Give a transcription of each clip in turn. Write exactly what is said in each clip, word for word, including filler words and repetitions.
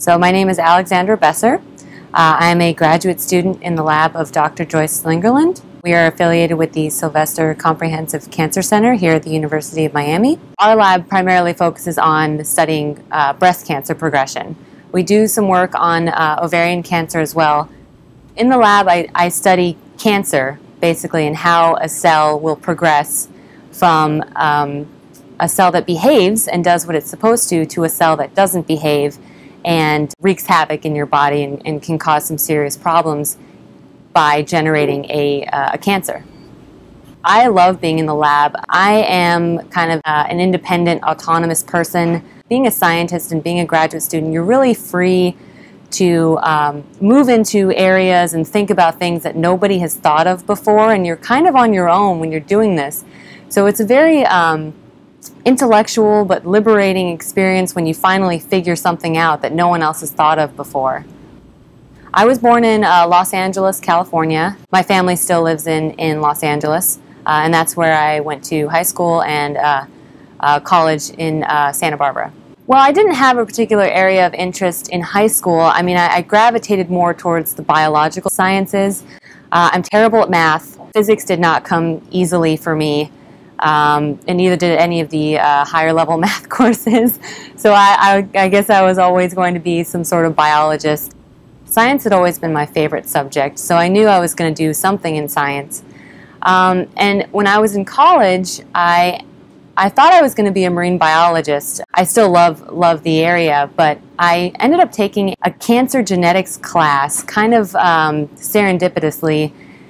So my name is Alexandra Besser. Uh, I am a graduate student in the lab of Doctor Joyce Slingerland. We are affiliated with the Sylvester Comprehensive Cancer Center here at the University of Miami. Our lab primarily focuses on studying uh, breast cancer progression. We do some work on uh, ovarian cancer as well. In the lab, I, I study cancer, basically, and how a cell will progress from um, a cell that behaves and does what it's supposed to to a cell that doesn't behave and wreaks havoc in your body and, and can cause some serious problems by generating a, uh, a cancer. I love being in the lab. I am kind of uh, an independent, autonomous person. Being a scientist and being a graduate student, you're really free to um, move into areas and think about things that nobody has thought of before, and you're kind of on your own when you're doing this. So it's a very um, intellectual but liberating experience when you finally figure something out that no one else has thought of before. I was born in uh, Los Angeles, California. My family still lives in, in Los Angeles, uh, and that's where I went to high school and uh, uh, college in uh, Santa Barbara. Well, I didn't have a particular area of interest in high school. I mean, I, I gravitated more towards the biological sciences. Uh, I'm terrible at math. Physics did not come easily for me, um, and neither did any of the uh, higher level math courses. So I, I, I guess I was always going to be some sort of biologist. Science had always been my favorite subject, so I knew I was going to do something in science. Um, and when I was in college, I I thought I was going to be a marine biologist. I still love, love the area, but I ended up taking a cancer genetics class, kind of um, serendipitously,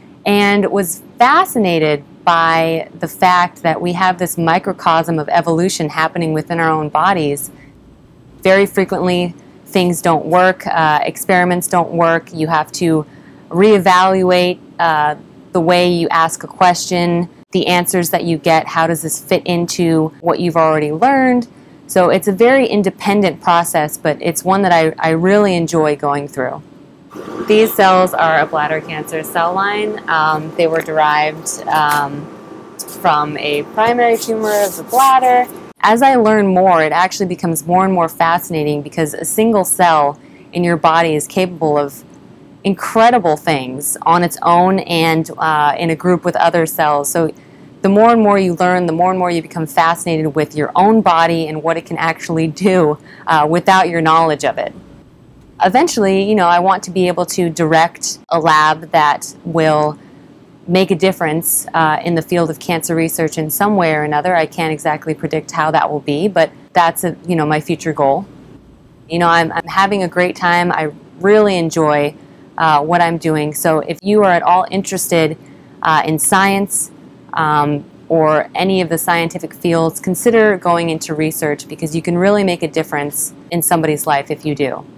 and was fascinated by the fact that we have this microcosm of evolution happening within our own bodies. Very frequently, things don't work, uh, experiments don't work, you have to reevaluate uh, the way you ask a question, the answers that you get, how does this fit into what you've already learned. So it's a very independent process, but it's one that I, I really enjoy going through. These cells are a bladder cancer cell line. Um, they were derived um, from a primary tumor of the bladder. As I learn more, it actually becomes more and more fascinating because a single cell in your body is capable of incredible things on its own and uh, in a group with other cells. So the more and more you learn, the more and more you become fascinated with your own body and what it can actually do uh, without your knowledge of it. Eventually, you know, I want to be able to direct a lab that will make a difference uh, in the field of cancer research in some way or another. I can't exactly predict how that will be, but that's a, you know, my future goal. You know, I'm, I'm having a great time. I really enjoy uh, what I'm doing. So if you are at all interested uh, in science um, or any of the scientific fields, consider going into research because you can really make a difference in somebody's life if you do.